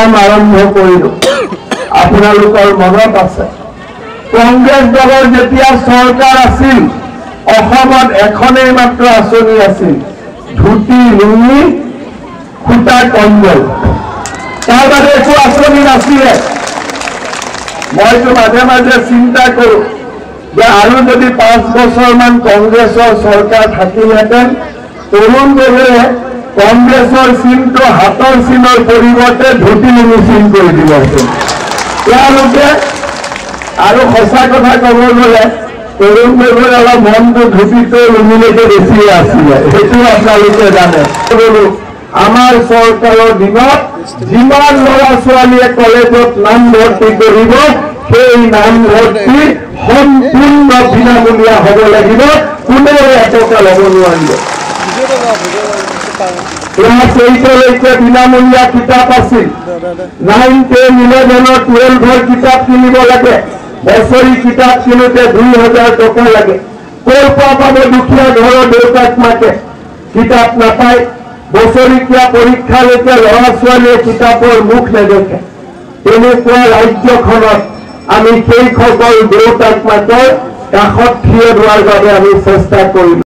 কাম আৰম্ভ কৰিলো। আপোনালোকৰ মনত আছে কংগ্ৰেছ দলৰ যেতিয়া চৰকাৰ আছিল অসমত এখনেই মাত্ৰ আঁচনি আছিল, ধুতি লুঙি সূতা কম্বল, তাৰ বাদে একো আঁচনি নাছিলে। মইতো মাজে মাজে চিন্তা কৰো যে আৰু যদি 5 বছৰমান কংগ্ৰেছৰ চৰকাৰ থাকিলহেঁতেন তৰুণ গগৈয়ে কংগ্ৰেছৰ চিনটো হাতৰ চিনৰ পৰিৱৰ্তে ধুতি লুঙি চিন কৰি দিবহেঁতেন। তেওঁলোকে আৰু সঁচা কথা ক'ব গ'লে তৰুণ গগৈৰ অলপ মনটো ধুতিটো লুঙিলৈকে বেছি আছিলে, সেইটো আপোনালোকে জানে। আমাৰ চৰকাৰৰ দিনত যিমান ল'ৰা ছোৱালীয়ে কলেজত নাম ভৰ্তি কৰিব সেই নাম ভৰ্তি সম্পূৰ্ণ বিনামূলীয়া হ'ব লাগিব, কোনেও এটকা ল'ব নোৱাৰিব। ক্লাছ 8লৈকে বিনামূলীয়া কিতাপ আছিল, 9, 10, 11, 12 কিতাপ কিনিব লাগে, বছৰি কিতাপ কিনোতে 2000 টকা লাগে। ক'ৰ পৰা পাব দুখীয়া ঘৰৰ দেউতাক মাকে? কিতাপ নাপায়। বছৰিকীয়া পৰীক্ষালৈকে ল'ৰা ছোৱালীয়ে কিতাপৰ মুখ নেদেখে। তেনেকুৱা ৰাজ্যখনত আমি সেইসকল দেউতাক মাকৰ কাষত থিয় হোৱাৰ বাবে আমি চেষ্টা কৰিম।